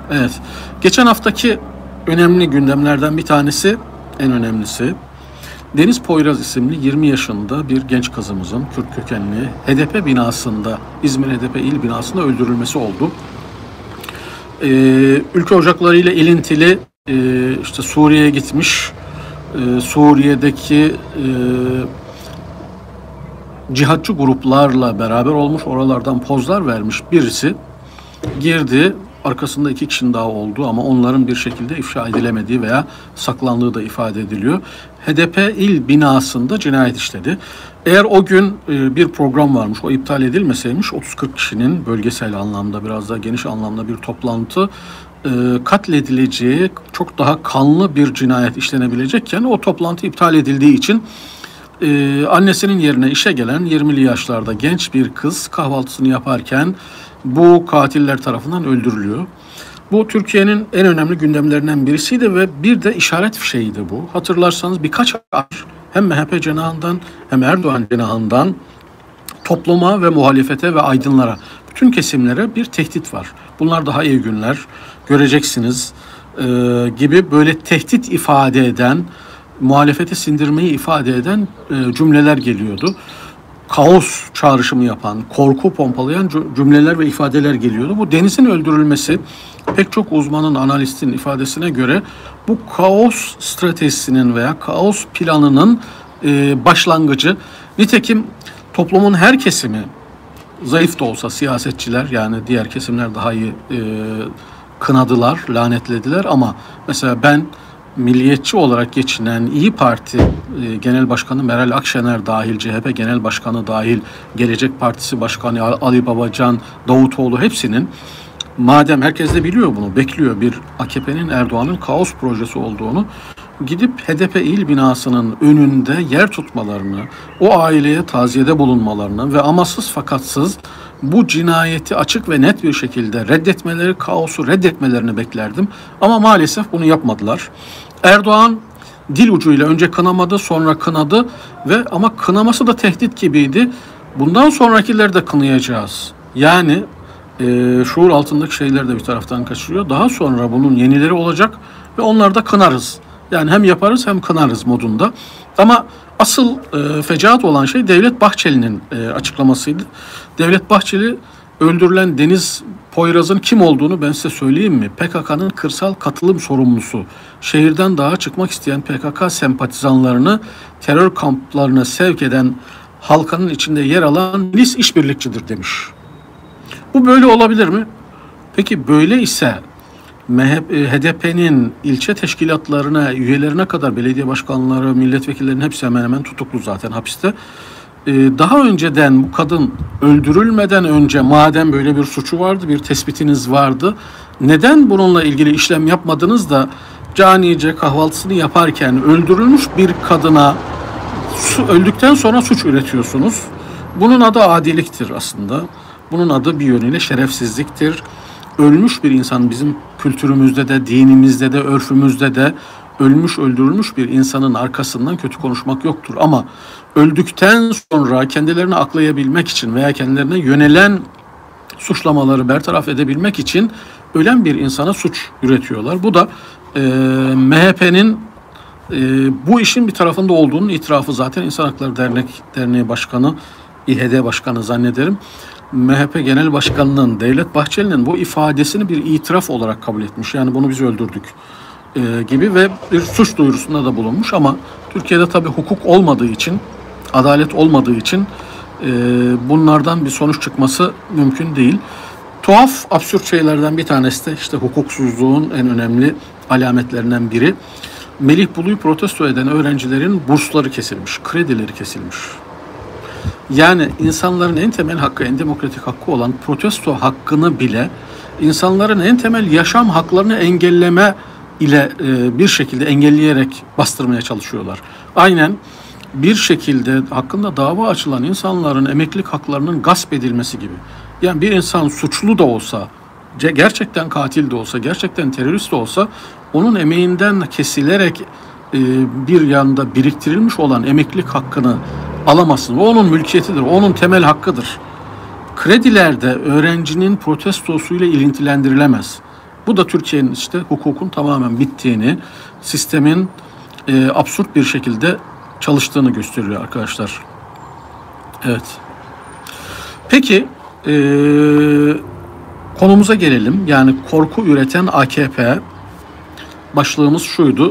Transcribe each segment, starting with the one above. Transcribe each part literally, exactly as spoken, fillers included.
Evet. Geçen haftaki önemli gündemlerden bir tanesi, en önemlisi, Deniz Poyraz isimli yirmi yaşında bir genç kızımızın Kürt kökenli H D P binasında, İzmir H D P il binasında öldürülmesi oldu. Ee, ülke ocaklarıyla ilintili e, işte Suriye'ye gitmiş, e, Suriye'deki e, cihatçı gruplarla beraber olmuş, oralardan pozlar vermiş birisi girdi. Arkasında iki kişinin daha olduğu ama onların bir şekilde ifşa edilemediği veya saklandığı da ifade ediliyor. H D P il binasında cinayet işledi. Eğer o gün e, bir program varmış, o iptal edilmeseymiş otuz kırk kişinin bölgesel anlamda, biraz daha geniş anlamda bir toplantı e, katledileceği, çok daha kanlı bir cinayet işlenebilecekken o toplantı iptal edildiği için e, annesinin yerine işe gelen yirmili yaşlarda genç bir kız kahvaltısını yaparken bu katiller tarafından öldürülüyor. Bu Türkiye'nin en önemli gündemlerinden birisiydi ve bir de işaret fişeğiydi bu. Hatırlarsanız birkaç ay hem M H P cenahından hem Erdoğan cenahından topluma ve muhalefete ve aydınlara, bütün kesimlere bir tehdit var. Bunlar daha iyi günler göreceksiniz e, gibi böyle tehdit ifade eden, muhalefeti sindirmeyi ifade eden e, cümleler geliyordu. Kaos çağrışımı yapan, korku pompalayan cümleler ve ifadeler geliyordu. Bu Deniz'in öldürülmesi pek çok uzmanın, analistin ifadesine göre bu kaos stratejisinin veya kaos planının e, başlangıcı. Nitekim toplumun her kesimi, zayıf da olsa siyasetçiler, yani diğer kesimler daha iyi e, kınadılar, lanetlediler ama mesela ben milliyetçi olarak geçinen İyi Parti e, Genel Başkanı Meral Akşener dahil, C H P Genel Başkanı dahil, Gelecek Partisi Başkanı Ali Babacan, Davutoğlu, hepsinin, madem herkes de biliyor bunu, bekliyor bir A K P'nin, Erdoğan'ın kaos projesi olduğunu, gidip H D P il binasının önünde yer tutmalarını, o aileye taziyede bulunmalarını ve amasız fakatsız bu cinayeti açık ve net bir şekilde reddetmeleri, kaosu reddetmelerini beklerdim. Ama maalesef bunu yapmadılar. Erdoğan dil ucuyla önce kınamadı, sonra kınadı ve ama kınaması da tehdit gibiydi. Bundan sonrakileri de kınayacağız. Yani e, şuur altındaki şeyler de bir taraftan kaçırıyor. Daha sonra bunun yenileri olacak ve onları da kınarız. Yani hem yaparız hem kınarız modunda. Ama asıl e, fecaat olan şey Devlet Bahçeli'nin e, açıklamasıydı. Devlet Bahçeli, öldürülen Deniz Poyraz'ın kim olduğunu ben size söyleyeyim mi? P K K'nın kırsal katılım sorumlusu. Şehirden dağa çıkmak isteyen P K K sempatizanlarını terör kamplarına sevk eden, halkanın içinde yer alan milis işbirlikçidir demiş. Bu böyle olabilir mi? Peki böyle ise H D P'nin ilçe teşkilatlarına, üyelerine kadar belediye başkanları, milletvekillerinin hepsi hemen hemen tutuklu zaten hapiste. Daha önceden bu kadın öldürülmeden önce madem böyle bir suçu vardı, bir tespitiniz vardı, neden bununla ilgili işlem yapmadınız da canice kahvaltısını yaparken öldürülmüş bir kadına öldükten sonra suç üretiyorsunuz? Bunun adı adiliktir aslında. Bunun adı bir yönüyle şerefsizliktir. Ölmüş bir insan, bizim kültürümüzde de, dinimizde de, örfümüzde de ölmüş, öldürülmüş bir insanın arkasından kötü konuşmak yoktur. Ama öldükten sonra kendilerini aklayabilmek için veya kendilerine yönelen suçlamaları bertaraf edebilmek için ölen bir insana suç üretiyorlar. Bu da e, M H P'nin e, bu işin bir tarafında olduğunun itirafı. Zaten İnsan Hakları Dernek, Derneği Başkanı, İ H D Başkanı zannederim, M H P Genel Başkanı'nın, Devlet Bahçeli'nin bu ifadesini bir itiraf olarak kabul etmiş. Yani bunu biz öldürdük e, gibi ve bir suç duyurusunda da bulunmuş. Ama Türkiye'de tabii hukuk olmadığı için, adalet olmadığı için e, bunlardan bir sonuç çıkması mümkün değil. Tuhaf, absürt şeylerden bir tanesi de işte hukuksuzluğun en önemli alametlerinden biri. Melih Bulu'yu protesto eden öğrencilerin bursları kesilmiş, kredileri kesilmiş. Yani insanların en temel hakkı, en demokratik hakkı olan protesto hakkını bile insanların en temel yaşam haklarını engelleme ile e, bir şekilde engelleyerek bastırmaya çalışıyorlar. Aynen bir şekilde hakkında dava açılan insanların emeklilik haklarının gasp edilmesi gibi. Yani bir insan suçlu da olsa, gerçekten katil de olsa, gerçekten terörist de olsa, onun emeğinden kesilerek e, bir yanda biriktirilmiş olan emeklilik hakkını alamazsın. O onun mülkiyetidir, o onun temel hakkıdır. Krediler de öğrencinin protestosuyla ilintilendirilemez. Bu da Türkiye'nin işte hukukun tamamen bittiğini, sistemin e, absürt bir şekilde çalıştığını gösteriyor arkadaşlar. Evet. Peki e, konumuza gelelim. Yani korku üreten A K P. Başlığımız şuydu: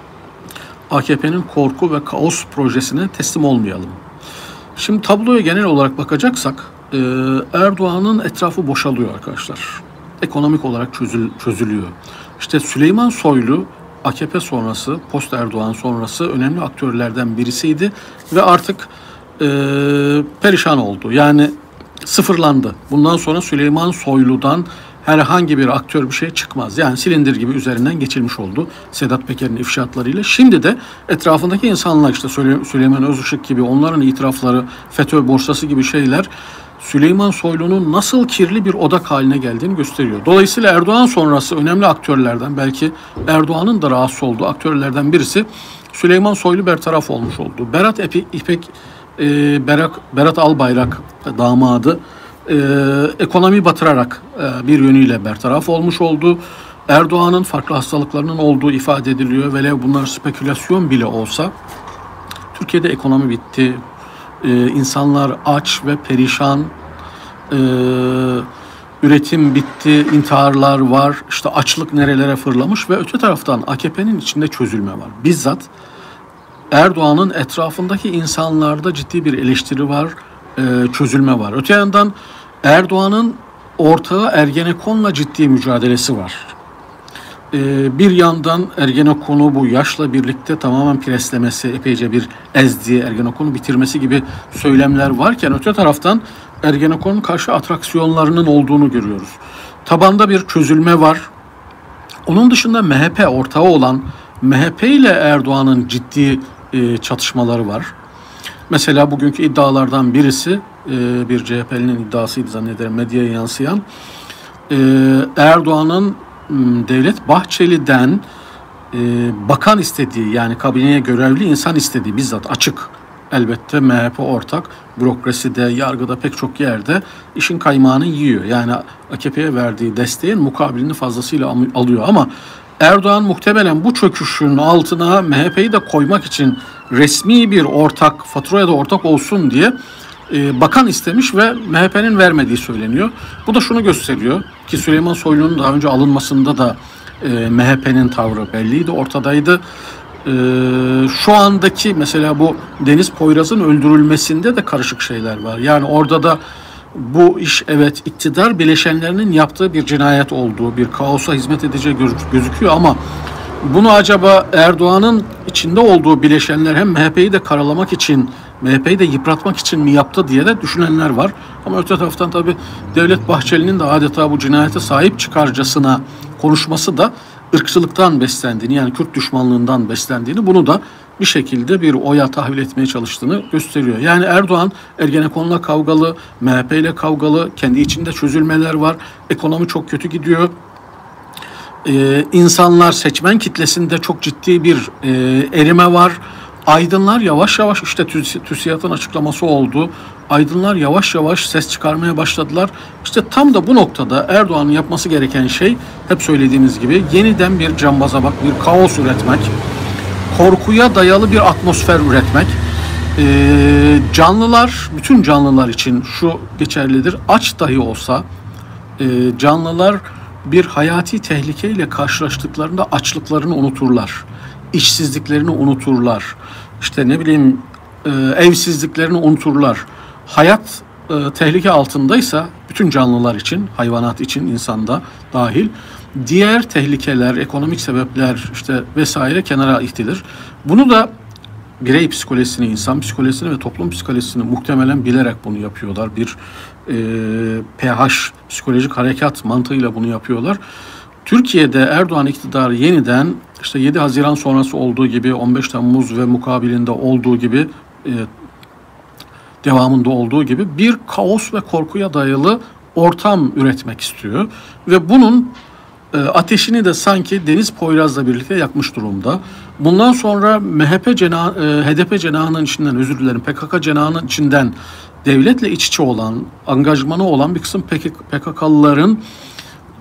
A K P'nin korku ve kaos projesine teslim olmayalım. Şimdi tabloya genel olarak bakacaksak e, Erdoğan'ın etrafı boşalıyor arkadaşlar. Ekonomik olarak çözül, çözülüyor. İşte Süleyman Soylu A K P sonrası, post Erdoğan sonrası önemli aktörlerden birisiydi ve artık e, perişan oldu. Yani sıfırlandı. Bundan sonra Süleyman Soylu'dan herhangi bir aktör bir şey çıkmaz. Yani silindir gibi üzerinden geçilmiş oldu Sedat Peker'in ifşaatlarıyla. Şimdi de etrafındaki insanlar, işte Süleyman Özışık gibi, onların itirafları, FETÖ borsası gibi şeyler Süleyman Soylu'nun nasıl kirli bir odak haline geldiğini gösteriyor. Dolayısıyla Erdoğan sonrası önemli aktörlerden, belki Erdoğan'ın da rahatsız olduğu aktörlerden birisi Süleyman Soylu bertaraf olmuş oldu. Berat İpek, e, Berat, Berat Albayrak damadı e, ekonomi batırarak e, bir yönüyle bertaraf olmuş oldu. Erdoğan'ın farklı hastalıklarının olduğu ifade ediliyor. Velev bunlar spekülasyon bile olsa Türkiye'de ekonomi bitti. Ee, insanlar aç ve perişan, ee, üretim bitti, intiharlar var, işte açlık nerelere fırlamış ve öte taraftan A K P'nin içinde çözülme var. Bizzat Erdoğan'ın etrafındaki insanlarda ciddi bir eleştiri var, ee, çözülme var. Öte yandan Erdoğan'ın ortağı Ergenekon'la ciddi mücadelesi var. Ee, bir yandan Ergenekon'u bu yaşla birlikte tamamen preslemesi, epeyce bir ezdiği, Ergenekon'u bitirmesi gibi söylemler varken öte taraftan Ergenekon'un karşı atraksiyonlarının olduğunu görüyoruz. Tabanda bir çözülme var. Onun dışında M H P ortağı olan M H P ile Erdoğan'ın ciddi e, çatışmaları var. Mesela bugünkü iddialardan birisi, e, bir C H P'linin iddiasıydı zannederim, medyaya yansıyan, e, Erdoğan'ın Devlet Bahçeli'den e, bakan istediği, yani kabineye görevli insan istediği, bizzat açık, elbette M H P ortak, bürokraside, yargıda, pek çok yerde işin kaymağını yiyor. Yani A K P'ye verdiği desteğin mukabilini fazlasıyla alıyor ama Erdoğan muhtemelen bu çöküşün altına M H P'yi de koymak için resmi bir ortak, faturaya da ortak olsun diye e, bakan istemiş ve M H P'nin vermediği söyleniyor. Bu da şunu gösteriyor ki Süleyman Soylu'nun daha önce alınmasında da e, M H P'nin tavrı belliydi, ortadaydı. E, şu andaki mesela bu Deniz Poyraz'ın öldürülmesinde de karışık şeyler var. Yani orada da bu iş, evet, iktidar bileşenlerinin yaptığı bir cinayet olduğu, bir kaosa hizmet edeceği gözüküyor ama bunu acaba Erdoğan'ın içinde olduğu bileşenler hem M H P'yi de karalamak için, M H P'yi de yıpratmak için mi yaptı diye de düşünenler var. Ama öte taraftan tabii Devlet Bahçeli'nin de adeta bu cinayete sahip çıkarcasına konuşması da ırkçılıktan beslendiğini, yani Kürt düşmanlığından beslendiğini, bunu da bir şekilde bir oya tahvil etmeye çalıştığını gösteriyor. Yani Erdoğan Ergenekon'la kavgalı, M H P ile kavgalı, kendi içinde çözülmeler var, ekonomi çok kötü gidiyor. Ee, insanlar, seçmen kitlesinde çok ciddi bir e, erime var. Aydınlar yavaş yavaş, işte TÜSİAD'ın açıklaması oldu. Aydınlar yavaş yavaş ses çıkarmaya başladılar. İşte tam da bu noktada Erdoğan'ın yapması gereken şey, hep söylediğimiz gibi, yeniden bir cambaza bak, bir kaos üretmek, korkuya dayalı bir atmosfer üretmek. Ee, canlılar, bütün canlılar için şu geçerlidir. Aç dahi olsa e, canlılar bir hayati tehlikeyle karşılaştıklarında açlıklarını unuturlar. İşsizliklerini unuturlar. İşte ne bileyim e, evsizliklerini unuturlar. Hayat e, tehlike altındaysa bütün canlılar için, hayvanat için, insanda dahil, diğer tehlikeler, ekonomik sebepler işte vesaire kenara itilir. Bunu da birey psikolojisini, insan psikolojisini ve toplum psikolojisini muhtemelen bilerek bunu yapıyorlar. Bir e, pH, psikolojik harekat mantığıyla bunu yapıyorlar. Türkiye'de Erdoğan iktidarı yeniden, işte yedi Haziran sonrası olduğu gibi, on beş Temmuz ve mukabilinde olduğu gibi, e, devamında olduğu gibi bir kaos ve korkuya dayalı ortam üretmek istiyor. Ve bunun e, ateşini de sanki Deniz Poyraz'la birlikte yakmış durumda. Bundan sonra M H P cena, e, H D P cenahının içinden, özür dilerim, P K K cenahının içinden devletle iç içe olan, angajmanı olan bir kısım P K K'lıların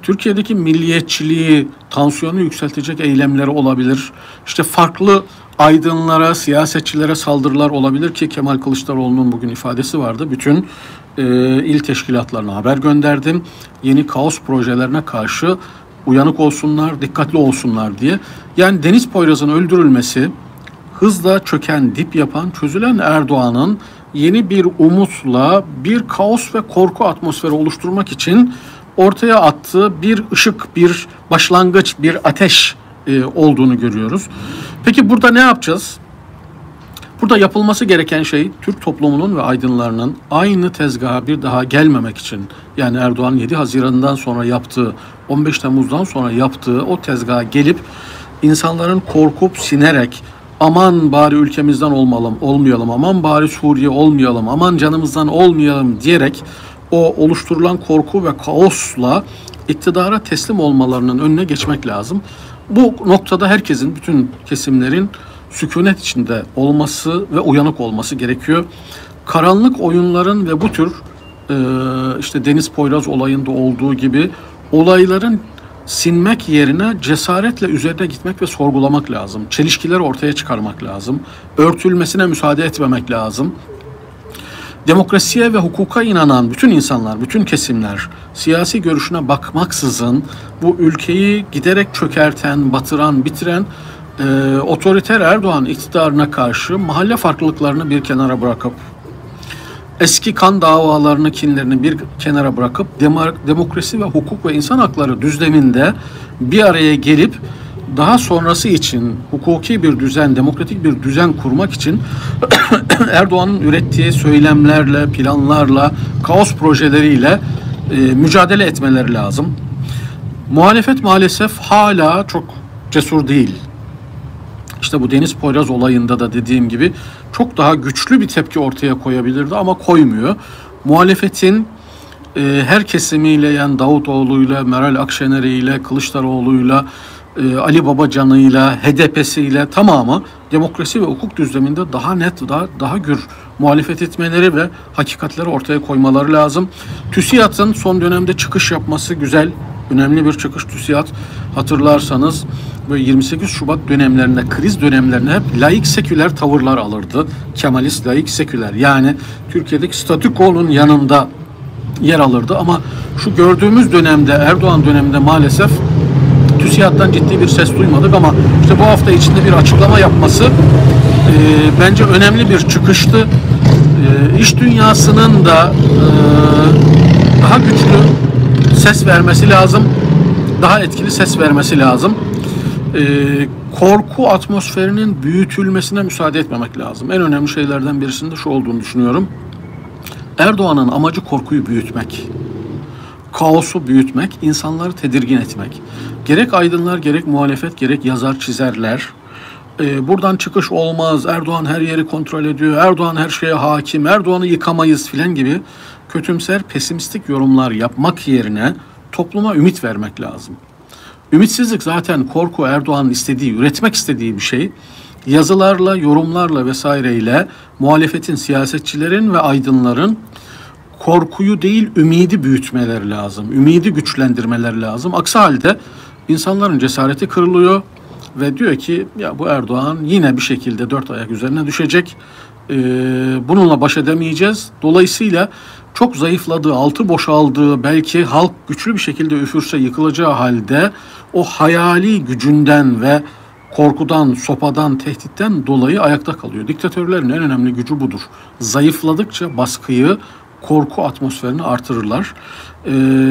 Türkiye'deki milliyetçiliği, tansiyonu yükseltecek eylemleri olabilir. İşte farklı aydınlara, siyasetçilere saldırılar olabilir ki Kemal Kılıçdaroğlu'nun bugün ifadesi vardı. Bütün e, il teşkilatlarına haber gönderdim. Yeni kaos projelerine karşı uyanık olsunlar, dikkatli olsunlar diye. Yani Deniz Poyraz'ın öldürülmesi, hızla çöken, dip yapan, çözülen Erdoğan'ın yeni bir umutla bir kaos ve korku atmosferi oluşturmak için ortaya attığı bir ışık, bir başlangıç, bir ateş e, olduğunu görüyoruz. Peki burada ne yapacağız? Burada yapılması gereken şey Türk toplumunun ve aydınlarının aynı tezgaha bir daha gelmemek için, yani Erdoğan yedi Haziran'dan sonra yaptığı, on beş Temmuz'dan sonra yaptığı o tezgaha gelip insanların korkup sinerek aman bari ülkemizden olmayalım, olmayalım, aman bari Suriye olmayalım, aman canımızdan olmayalım diyerek o oluşturulan korku ve kaosla iktidara teslim olmalarının önüne geçmek lazım. Bu noktada herkesin, bütün kesimlerin sükunet içinde olması ve uyanık olması gerekiyor. Karanlık oyunların ve bu tür e, işte Deniz Poyraz olayında olduğu gibi olayların sinmek yerine cesaretle üzerine gitmek ve sorgulamak lazım. Çelişkileri ortaya çıkarmak lazım. Örtülmesine müsaade etmemek lazım. Demokrasiye ve hukuka inanan bütün insanlar, bütün kesimler siyasi görüşüne bakmaksızın bu ülkeyi giderek çökerten, batıran, bitiren e, otoriter Erdoğan iktidarına karşı mahalle farklılıklarını bir kenara bırakıp, eski kan davalarını, kinlerini bir kenara bırakıp demokrasi ve hukuk ve insan hakları düzleminde bir araya gelip daha sonrası için hukuki bir düzen, demokratik bir düzen kurmak için Erdoğan'ın ürettiği söylemlerle, planlarla, kaos projeleriyle e, mücadele etmeleri lazım. Muhalefet maalesef hala çok cesur değil. İşte bu Deniz Poyraz olayında da dediğim gibi çok daha güçlü bir tepki ortaya koyabilirdi ama koymuyor. Muhalefetin e, her kesimiyle, yani Davutoğlu'yla, Meral Akşener'iyle, Kılıçdaroğlu'yla, e, Ali Babacan'ıyla, H D P'siyle tamamı demokrasi ve hukuk düzleminde daha net, daha, daha gür muhalefet etmeleri ve hakikatleri ortaya koymaları lazım. TÜSİAD'ın son dönemde çıkış yapması güzel. Önemli bir çıkış TÜSİAD. Hatırlarsanız böyle yirmi sekiz Şubat dönemlerinde, kriz dönemlerinde hep laik seküler tavırlar alırdı. Kemalist, laik seküler. Yani Türkiye'deki statükonun yanında yer alırdı. Ama şu gördüğümüz dönemde, Erdoğan döneminde maalesef TÜSİAD'dan ciddi bir ses duymadık ama işte bu hafta içinde bir açıklama yapması e, bence önemli bir çıkıştı. E, iş dünyasının da e, daha güçlü ses vermesi lazım. Daha etkili ses vermesi lazım. Ee, korku atmosferinin büyütülmesine müsaade etmemek lazım. En önemli şeylerden birisinin de şu olduğunu düşünüyorum. Erdoğan'ın amacı korkuyu büyütmek. Kaosu büyütmek, insanları tedirgin etmek. Gerek aydınlar, gerek muhalefet, gerek yazar, çizerler. Ee, buradan çıkış olmaz, Erdoğan her yeri kontrol ediyor, Erdoğan her şeye hakim, Erdoğan'ı yıkamayız filan gibi kötümser, pesimistik yorumlar yapmak yerine topluma ümit vermek lazım. Ümitsizlik zaten korku, Erdoğan'ın istediği, üretmek istediği bir şey. Yazılarla, yorumlarla vesaireyle muhalefetin, siyasetçilerin ve aydınların korkuyu değil ümidi büyütmeleri lazım. Ümidi güçlendirmeleri lazım. Aksi halde insanların cesareti kırılıyor ve diyor ki ya bu Erdoğan yine bir şekilde dört ayak üzerine düşecek. Ee, bununla baş edemeyeceğiz. Dolayısıyla çok zayıfladığı, altı boşaldığı, belki halk güçlü bir şekilde üfürse yıkılacağı halde o hayali gücünden ve korkudan, sopadan, tehditten dolayı ayakta kalıyor. Diktatörlerin en önemli gücü budur. Zayıfladıkça baskıyı, korku atmosferini artırırlar. Ee,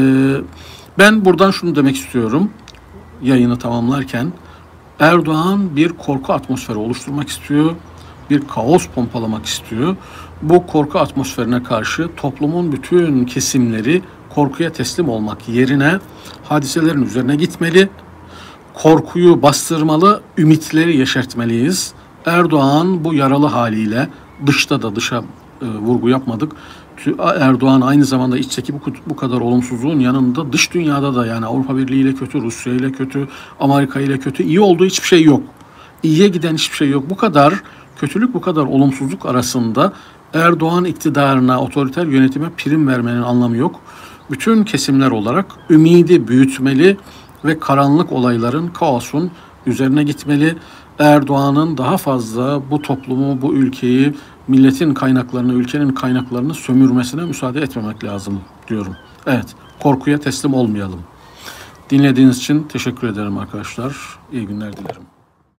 ben buradan şunu demek istiyorum yayını tamamlarken. Erdoğan bir korku atmosferi oluşturmak istiyor. Bir kaos pompalamak istiyor. Bu korku atmosferine karşı toplumun bütün kesimleri korkuya teslim olmak yerine hadiselerin üzerine gitmeli. Korkuyu bastırmalı, ümitleri yeşertmeliyiz. Erdoğan bu yaralı haliyle, dışta da dışa e, vurgu yapmadık. Erdoğan aynı zamanda içteki bu, bu kadar olumsuzluğun yanında dış dünyada da, yani Avrupa Birliği ile kötü, Rusya ile kötü, Amerika ile kötü, iyi olduğu hiçbir şey yok. İyiye giden hiçbir şey yok. Bu kadar kötülük, bu kadar olumsuzluk arasında Erdoğan iktidarına, otoriter yönetime prim vermenin anlamı yok. bütün kesimler olarak ümidi büyütmeli ve karanlık olayların, kaosun üzerine gitmeli. Erdoğan'ın daha fazla bu toplumu, bu ülkeyi, milletin kaynaklarını, ülkenin kaynaklarını sömürmesine müsaade etmemek lazım diyorum. Evet, korkuya teslim olmayalım. Dinlediğiniz için teşekkür ederim arkadaşlar. İyi günler dilerim.